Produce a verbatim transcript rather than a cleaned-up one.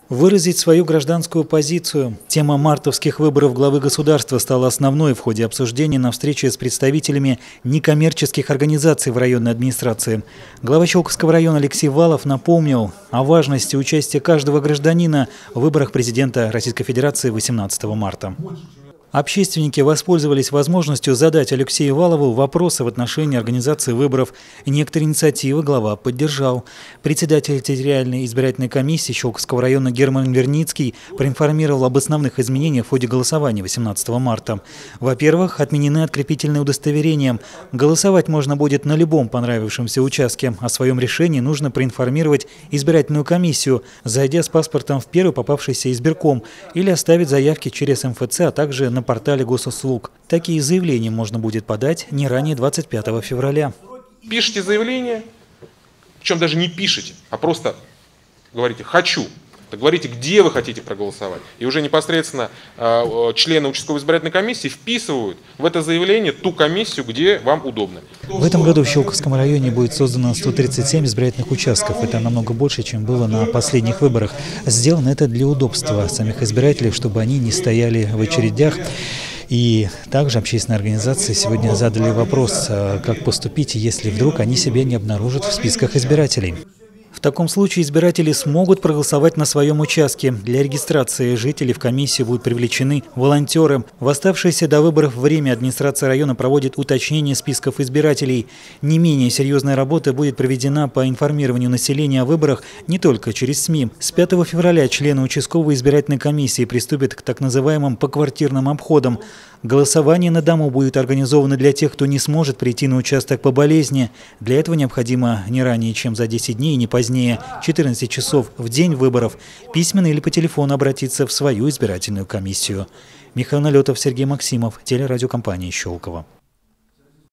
Выразить свою гражданскую позицию. Тема мартовских выборов главы государства стала основной в ходе обсуждения на встрече с представителями некоммерческих организаций в районной администрации. Глава Щелковского района Алексей Валов напомнил о важности участия каждого гражданина в выборах президента Российской Федерации восемнадцатого марта. Общественники воспользовались возможностью задать Алексею Валову вопросы в отношении организации выборов. Некоторые инициативы глава поддержал. Председатель территориальной избирательной комиссии Щелковского района Герман Верницкий проинформировал об основных изменениях в ходе голосования восемнадцатого марта. Во-первых, отменены открепительные удостоверения. Голосовать можно будет на любом понравившемся участке. О своем решении нужно проинформировать избирательную комиссию, зайдя с паспортом в первый попавшийся избирком, или оставить заявки через эм эф цэ, а также на портале госуслуг. Такие заявления можно будет подать не ранее двадцать пятого февраля. Пишите заявление, причем даже не пишите, а просто говорите «хочу». Говорите, где вы хотите проголосовать. И уже непосредственно э, члены участковой избирательной комиссии вписывают в это заявление ту комиссию, где вам удобно. В этом году в Щелковском районе будет создано сто тридцать семь избирательных участков. Это намного больше, чем было на последних выборах. Сделано это для удобства самих избирателей, чтобы они не стояли в очередях. И также общественные организации сегодня задали вопрос, как поступить, если вдруг они себя не обнаружат в списках избирателей. В таком случае избиратели смогут проголосовать на своем участке. Для регистрации жителей в комиссию будут привлечены волонтеры. В оставшееся до выборов время администрация района проводит уточнение списков избирателей. Не менее серьезная работа будет проведена по информированию населения о выборах не только через СМИ. С пятого февраля члены участковой избирательной комиссии приступят к так называемым поквартирным обходам. Голосование на дому будет организовано для тех, кто не сможет прийти на участок по болезни. Для этого необходимо не ранее, чем за десять дней и не позднее четырнадцати часов в день выборов письменно или по телефону обратиться в свою избирательную комиссию. Михаил Налетов, Сергей Максимов, телерадиокомпания «Щелково».